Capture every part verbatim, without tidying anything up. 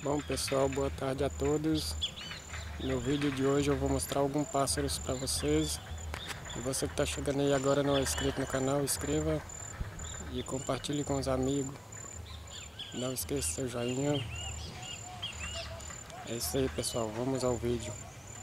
Bom pessoal, boa tarde a todos. No vídeo de hoje eu vou mostrar alguns pássaros para vocês. E você que está chegando aí agora não é inscrito no canal, inscreva e compartilhe com os amigos. Não esqueça seu joinha. É isso aí pessoal, vamos ao vídeo.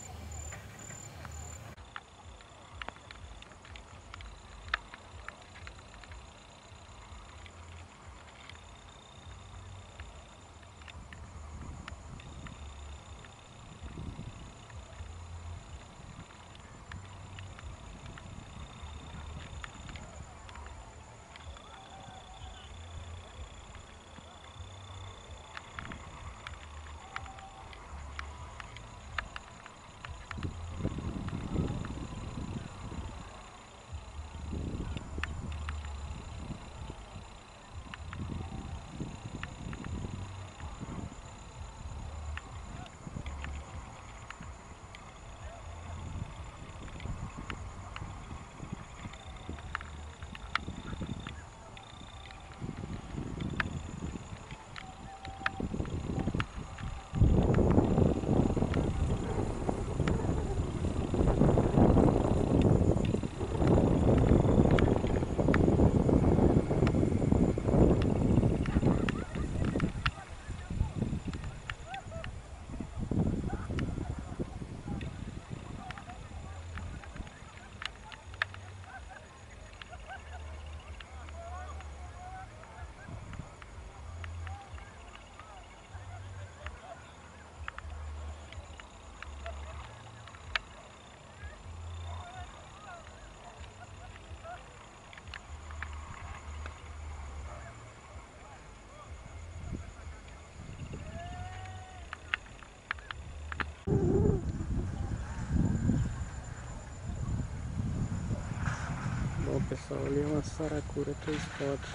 Bom pessoal, ali é uma saracura três fotos.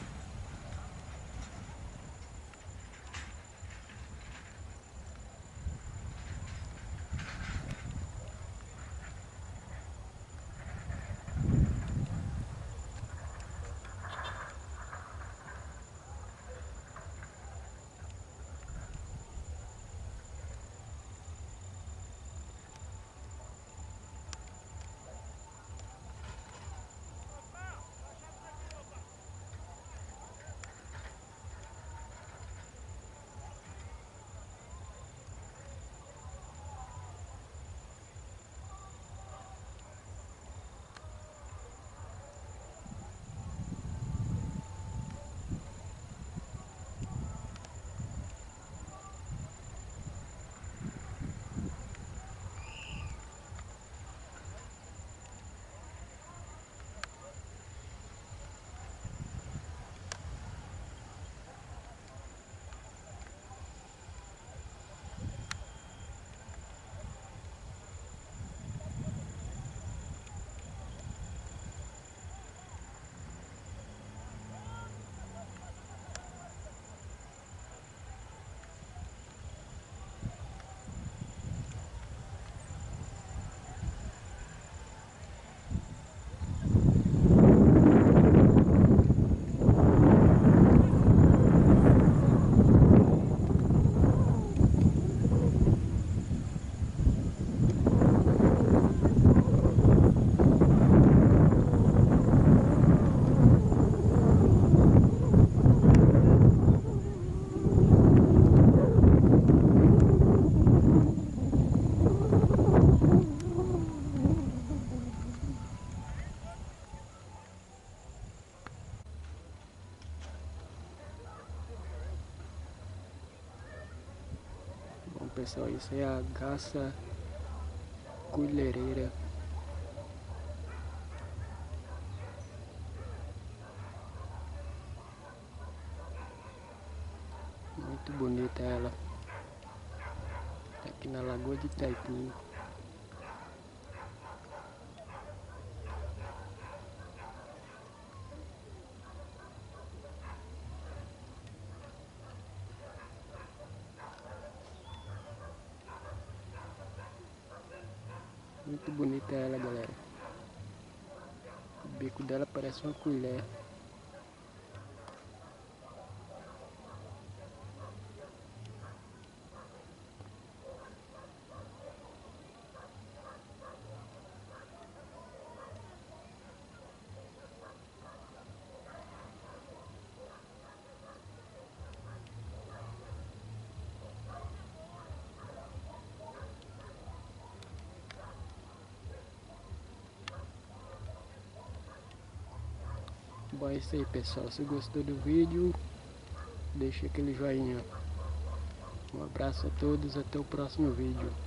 Bom pessoal, isso é a garça colhereira. Muito bonita ela. Tá aqui na Lagoa de Itaipim. Muito bonita ela, galera. O bico dela parece uma colher. Bom, é isso aí, pessoal. Se gostou do vídeo, deixa aquele joinha. Um abraço a todos, até o próximo vídeo.